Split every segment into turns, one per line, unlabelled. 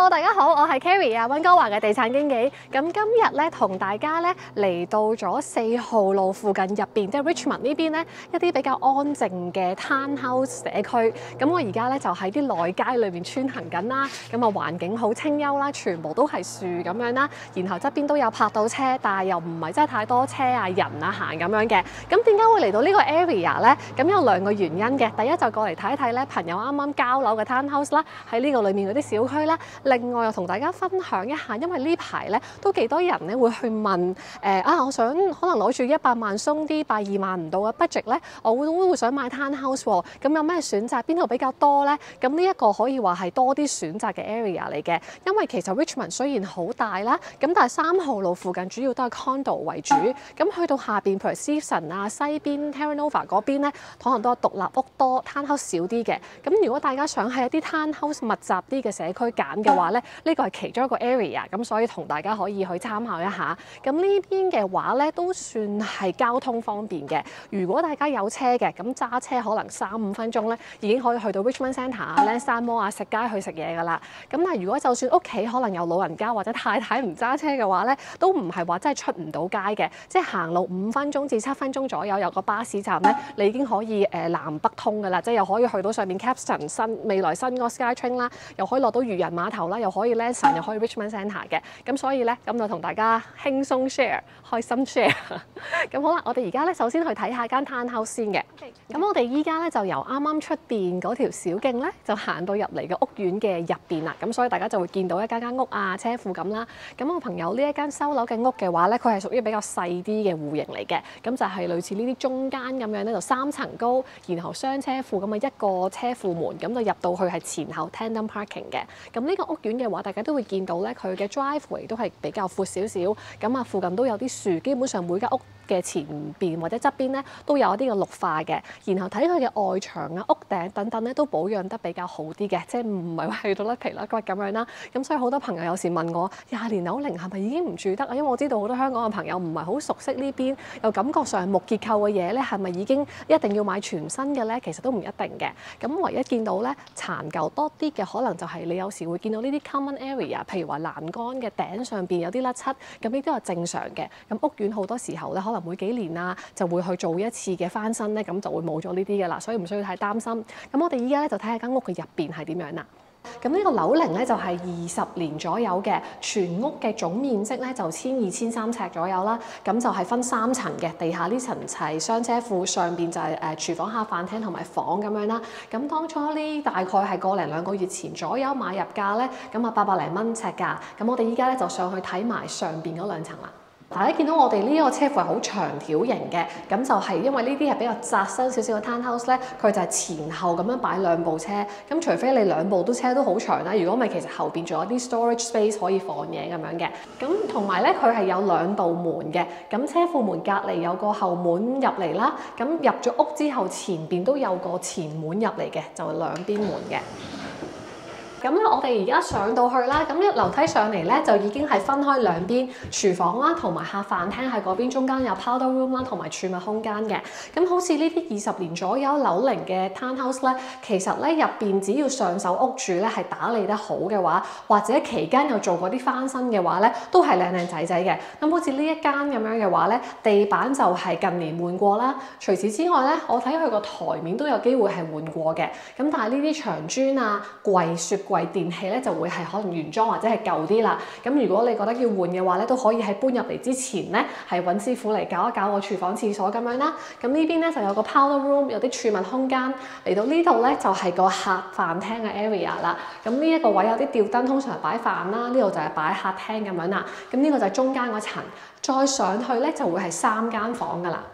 Hello， 大家好，我係 Carrie啊，溫哥華嘅地產經紀。咁今日咧同大家咧嚟到咗4號路附近入邊，即係 Richmond 呢邊咧一啲比較安靜嘅 townhouse 社區。咁我而家咧就喺啲內街裏邊穿行緊啦。咁啊環境好清幽啦，全部都係樹咁樣啦。然後側邊都有泊到車，但係又唔係真係太多車啊、人啊行咁樣嘅。咁點解會嚟到呢個 area 咧？咁有2個原因嘅。第一就過嚟睇一睇咧朋友啱啱交樓嘅 townhouse 啦，喺呢個裏面嗰啲小區啦。另外又同大家分享一下，因為呢排咧都幾多人咧會去問我想可能攞住100萬鬆啲120萬唔到嘅 budget 咧，我會想買 townhouse 喎。咁有咩選擇？邊度比較多咧？咁呢一個可以話係多啲選擇嘅 area 嚟嘅。因為其實 Richmond 雖然好大啦，咁但係3號路附近主要都係 condo 為主。咁去到下邊，譬如 Steveston 啊、西邊 Terra Nova 嗰邊咧，可能都係獨立屋多 townhouse 少啲嘅。咁如果大家想喺一啲 townhouse 密集啲嘅社區揀嘅話咧，呢個係其中一個 area， 咁所以同大家可以去參考一下。咁呢邊嘅話咧，都算係交通方便嘅。如果大家有車嘅，咁揸車可能3-5分鐘咧，已經可以去到 Richmond Centre 啊、Lansdowne Mall 啊、食街去食嘢㗎啦。咁但係如果就算屋企可能有老人家或者太太唔揸車嘅話咧，都唔係話真係出唔到街嘅，即係行路5分鐘至7分鐘左右有個巴士站咧，你已經可以南北通㗎啦，即係又可以去到上面 Capstan 未來新嗰個 SkyTrain 啦，又可以落到漁人碼頭啦，又可以 Lansdowne 又可以 Richmond Centre 嘅。咁所以咧，咁就同大家輕鬆 share， 開心 share。咁好啦，我哋而家咧首先去睇下間 townhouse 先嘅。咁我哋依家咧就由啱啱出邊嗰條小徑咧，就行到入嚟嘅屋苑嘅入邊啦。咁所以大家就會見到一間屋啊、車庫咁啦。咁我朋友呢一間收樓嘅屋嘅話咧，佢係屬於比較細啲嘅戶型嚟嘅。咁就係類似呢啲中間咁樣咧，就3層高，然後雙車庫咁啊，一個車庫門咁就入到去係前後 tandem parking 嘅。咁呢個屋苑嘅話，大家都會見到咧，佢嘅 driveway 都係比較闊少少。咁啊，附近都有啲樹，基本上每間屋嘅前邊或者側邊咧都有一啲嘅綠化嘅。然後睇佢嘅外牆啊、屋頂等等咧，都保養得比較好啲嘅，即係唔係話去到甩皮甩骨咁樣啦。咁所以好多朋友有時問我20年樓齡係咪已經唔住得啊？因為我知道好多香港嘅朋友唔係好熟悉呢邊，又感覺上木結構嘅嘢咧係咪已經一定要買全新嘅咧？其實都唔一定嘅。咁唯一見到咧殘舊多啲嘅，可能就係你有時會見到呢啲 common area， 譬如話欄杆嘅頂上邊有啲甩漆，咁呢啲都係正常嘅。咁屋苑好多時候咧，可能每幾年啊就會去做一次嘅翻新咧，咁就會冇咗呢啲嘅啦，所以唔需要太擔心。咁我哋依家咧就睇下間屋嘅入邊係點樣啦。咁呢個樓齡咧就係20年左右嘅，全屋嘅總面積咧就1200-1300尺左右啦。咁就係分3層嘅，地下呢層係雙車庫，上邊就係廚房、客飯廳同埋房咁樣啦。咁當初呢大概係個零2個月前左右買入價咧，咁啊800零蚊尺價。咁我哋依家咧就上去睇埋上邊嗰2層啦。大家見到我哋呢個車庫係好長條型嘅，咁就係因為呢啲係比較窄身少少嘅 townhouse 咧，佢就係前後咁樣擺2部車，咁除非你2部車都好長啦，如果唔係其實後邊仲有啲 storage space 可以放嘢咁樣嘅。咁同埋咧，佢係有2道門嘅，咁車庫門隔離有個後門入嚟啦，咁入咗屋之後前邊都有個前門入嚟嘅，就係2邊門嘅。咁咧，我哋而家上到去啦，咁一樓梯上嚟咧，就已經係分開2邊，廚房啦同埋客飯廳喺嗰邊，中間有 powder room 啦同埋儲物空間嘅。咁好似呢啲20年左右樓齡嘅 townhouse 咧，其實咧入邊只要上手屋主咧係打理得好嘅話，或者期間有做過啲翻新嘅話咧，都係靚靚仔仔嘅。咁好似呢一間咁樣嘅話咧，地板就係近年換過啦。除此之外咧，我睇佢個台面都有機會係換過嘅。咁但係呢啲牆磚啊、櫃、雪櫃電器咧就會係可能原裝或者係舊啲啦。咁如果你覺得要換嘅話咧，都可以喺搬入嚟之前咧係揾師傅嚟搞一搞個廚房廁所咁樣啦。咁呢邊咧就有個 powder room， 有啲儲物空間。嚟到呢度咧就係個客飯廳嘅 area 啦。咁呢一個位有啲吊燈，通常擺飯啦。呢度就係擺客廳咁樣啦。咁呢個就係中間嗰層，再上去咧就會係3間房噶啦。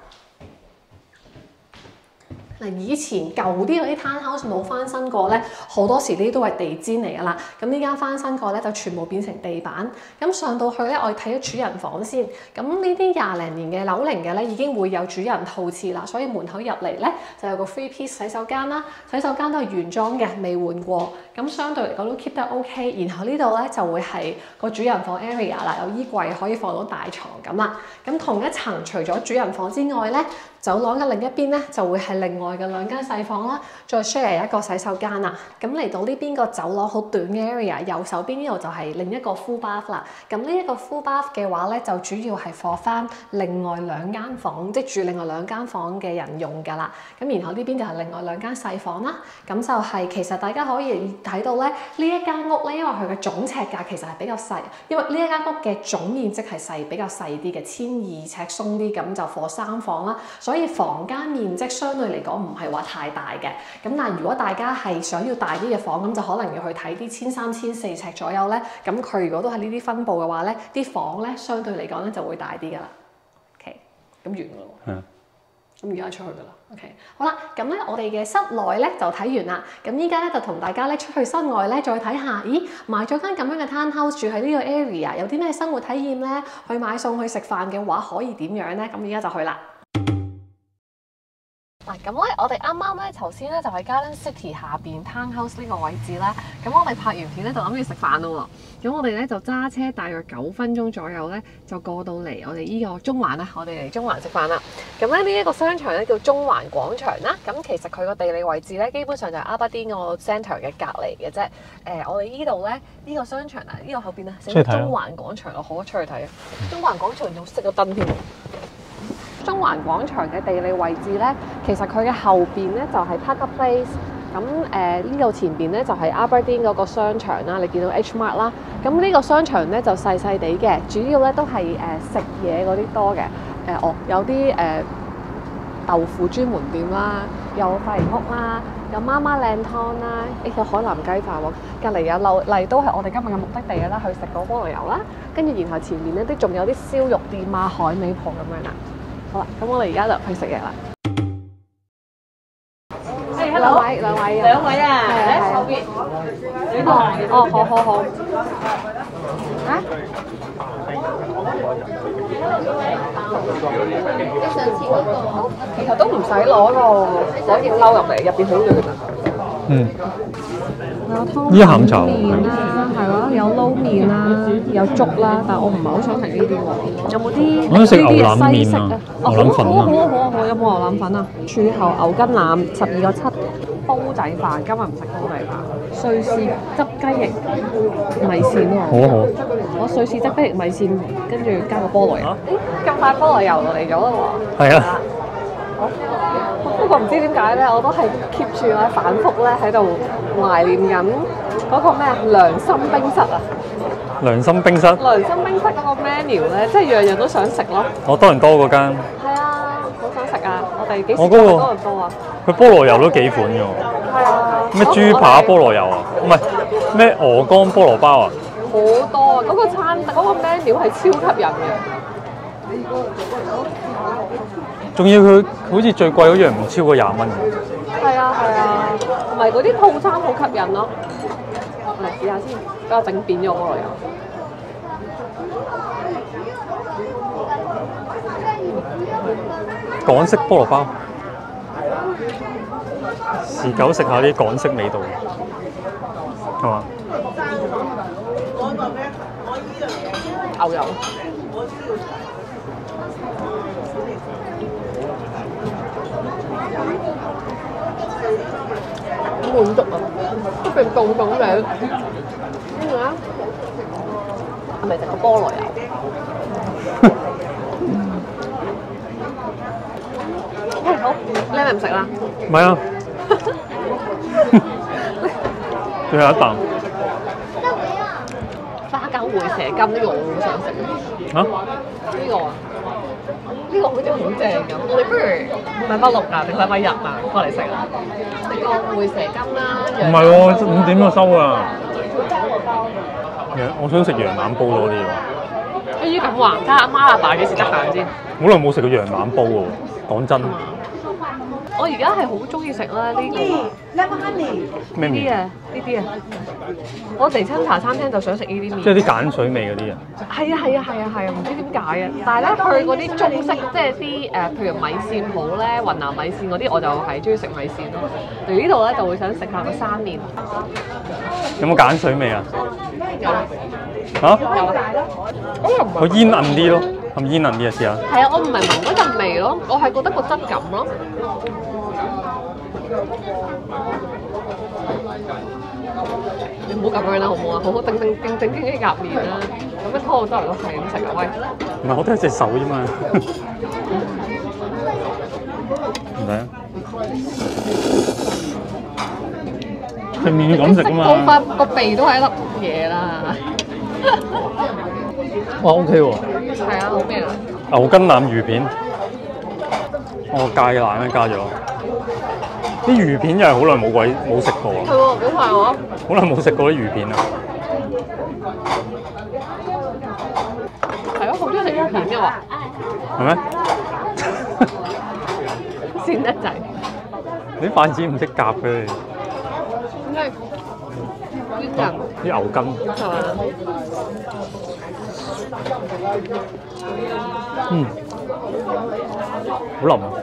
嗱，以前舊啲嗰啲 townhouse 冇翻新過咧，好多時呢啲都係地氈嚟㗎啦。咁呢間翻新過咧，就全部變成地板。咁上到去咧，我哋睇咗主人房先。咁呢啲20零年嘅樓齡嘅咧，已經會有主人套廁啦，所以門口入嚟咧就有個 3 piece 洗手間啦。洗手間都係原裝嘅，未換過。咁相對嚟講都 keep 得 OK。然後呢度咧就會係個主人房 area 啦，有衣櫃可以放到大床咁啦。咁同一層除咗主人房之外咧， 走廊嘅另一邊咧就會係另外嘅2間細房啦，再 share 一個洗手間啊。咁嚟到呢邊個走廊好短嘅 area，右手邊呢度就係另一個 full bath 啦。咁呢一個 full bath 嘅話咧，就主要係 for 翻另外2間房，即係住另外2間房嘅人用㗎啦。咁然後呢邊就係另外2間細房啦。咁就係其實大家可以睇到咧，呢一間屋咧，因為佢嘅總尺價其實係比較細，因為呢一間屋嘅總面積係比較細啲嘅，1200尺鬆啲，咁就 for 3房啦。所以房間面積相對嚟講唔係話太大嘅。咁但係如果大家係想要大啲嘅房，咁就可能要去睇啲1300、1400尺左右咧。咁佢如果都係呢啲分佈嘅話咧，啲房咧相對嚟講咧就會大啲㗎啦。OK， 咁完㗎咯。咁而家出去㗎啦。OK， 好啦，咁咧我哋嘅室內咧就睇完啦。咁依家咧就同大家咧出去室外咧再睇下，咦，買咗間咁樣嘅 townhouse 住喺呢個 area， 有啲咩生活體驗咧？去買餸去食飯嘅話，可以點樣咧？咁而家就去啦。嗱，咁咧我哋啱啱咧頭先咧就喺 Garden City 下邊 townhouse 呢個位置啦。咁我哋拍完片咧就諗住食飯咯喎。咁我哋咧就揸車大約9分鐘左右咧就過到嚟我哋依個中環啦。我哋嚟中環食飯啦。咁咧呢一個商場咧叫中環廣場啦。咁其實佢個地理位置咧基本上就係Aberdeen個 centre 嘅隔離嘅啫。我哋依度咧呢個商場啊，呢個後邊啊寫中環廣場，我好出去睇啊。中環廣場仲熄個燈添。中環廣場嘅地理位置咧，其實佢嘅後邊咧就係 Parker Place， 咁呢度前邊咧就係 Aberdeen 嗰個商場啦，你見到 H Mart 啦，咁呢個商場咧就細細地嘅，主要咧都係食嘢嗰啲多嘅，有啲豆腐專門店啦，有髮型屋啦，有媽媽靚湯啦，有海南雞飯喎，隔離有例都係我哋今日嘅目的地嘅啦，去食個菠蘿油啦，跟住然後前面咧都仲有啲燒肉店啊、海味鋪咁樣啦。好啦，咁我哋而家就去食嘢啦。兩位啊，喺後邊。好。啊？上次嗰個其實都唔使攞件褸入嚟，入邊好暖啊。有湯麵啦，係咯，有撈麵啦，有粥啦，但係我唔係好想食呢啲喎。有冇啲？
我想食牛腩麵啊，牛腩粉啊。
好，有冇牛腩粉啊？柱侯牛筋腩12個7，煲仔飯，今日唔食煲仔飯。瑞士汁雞翼米線喎。好。我瑞士汁雞翼米線，跟住加個菠蘿油。咁快菠蘿油嚟咗啦喎。
係啊。
不過唔知點解咧，我都係 keep 住咧反覆咧喺度懷念緊嗰個咩良心冰室啊！良心冰室嗰個 menu 咧，即係樣樣都想食咯。
我多倫多嗰間。
係啊，好想食啊！我哋幾時去多倫多啊？
佢菠蘿油都幾款㗎喎。係啊。咩豬扒菠蘿油啊？唔係咩鵝肝菠蘿包啊？
好多啊！嗰個 menu 係超吸引嘅。
仲要佢好似最貴嗰樣唔超過20蚊。
係啊，同埋嗰啲套餐好吸引咯。嚟試下先，俾我整扁咗菠蘿油。
港式菠蘿包，時久食下啲港式味道，係嘛？
牛油。好滿足啊！都變凍凍嘅，跟住咧係咪食個菠蘿油？好，你係咪唔食啦？
唔係啊，最後一啖。
花膠回蛇羹呢個我好想食。
嚇？
呢個啊？呢個好似好正咁，我哋不如禮拜6啊定禮拜日啊過嚟食啊？食個回蛇羹啦。
唔係喎，5點就收啊！我想食羊腩煲多啲喎。
依咁話，睇下阿媽阿爸幾時得閒先。
好耐冇食過羊腩煲喎，講真。
我而家係好中意食啦呢啲咩麵啊，呢啲啊，我嚟親茶餐廳就想食呢啲麵。
即係啲鹼水味嗰啲啊。係
啊，唔知點解啊！但係咧，去嗰啲中式，即係啲譬如米線鋪咧，雲南米線嗰啲，我就係中意食米線咯。嚟呢度咧就會想食下個生麵。
有冇鹼水味啊？
有。
嚇？
有。
佢煙韌啲咯，係係咪煙韌啲啊？試下。
係啊，我唔係聞嗰陣味咯，我係覺得個質感咯。你唔好咁樣啦，好唔好啊？好好定經啲夾麵啦，咁樣拖好多人都係咁食啊！喂，
唔係我得一隻手啫嘛。唔使啊。係麵咁食啊嘛。
到塊個鼻都係一粒嘢啦。
哇 OK 喎。
係啊，好咩啊？
牛筋腩魚片，我芥蘭咧加咗。啲魚片又係好耐冇食過啊！
係喎，幾快喎！
好耐冇食過啲魚片啊！
係咯，好中意食魚片嘅喎。
係咩？
鮮得滯。
你筷子唔識夾嘅你。
因為啲人
啲牛筋。
係嘛？
嗯，好腍啊！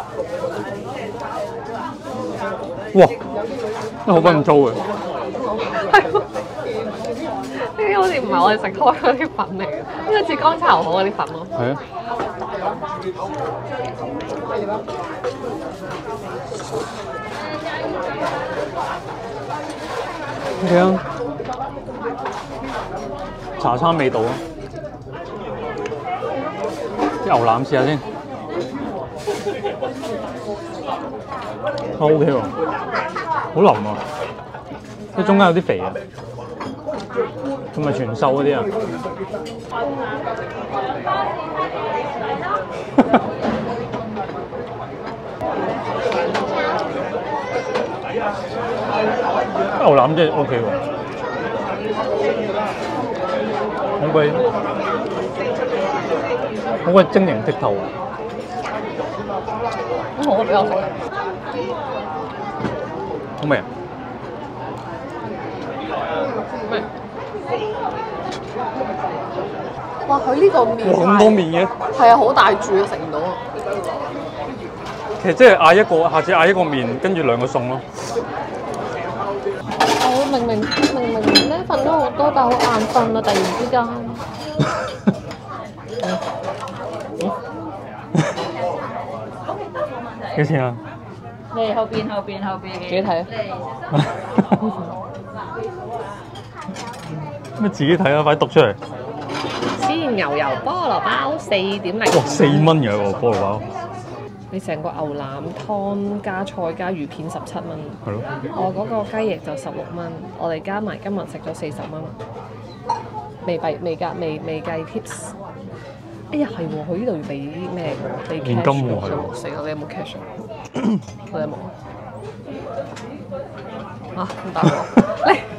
哇，真係好鬼咁粗嘅。
係喎，呢啲好似唔係我哋食開嗰啲粉嚟嘅，呢個似乾炒河嗰啲粉咯。
係啊。OK 啊，茶餐味道啊！啲牛腩試下先。OK 喎，好腍啊！即中間有啲肥啊，同埋全瘦嗰啲啊。牛腩真係 OK 喎，好鬼晶瑩剔透啊！
我比較食。
好味啊！
哇！佢呢個麵
哇咁多麵嘅，
係啊，好大注啊，食唔到啊！
其實即係嗌一個，下次嗌一個麵，跟住兩個餸咯。
我明明咧瞓咗好多，但係好眼瞓啊！突然之間。
幾錢啊？
嚟後邊
自己睇啊！
咩自己睇啊？快啲讀出嚟！
鮮牛油菠蘿包4.0。
哇，4蚊嘅喎菠蘿包。
你成個牛腩湯加菜加魚片17蚊。
係咯。
我嗰個雞翼就16蚊，我哋加埋今日食咗40蚊，未計 tips。哎呀，係喎，佢呢度要俾咩㗎？俾 cash
現金喎，係喎。
死啦！你有冇 cash 啊？我有冇啊？咁大鑊，嚟！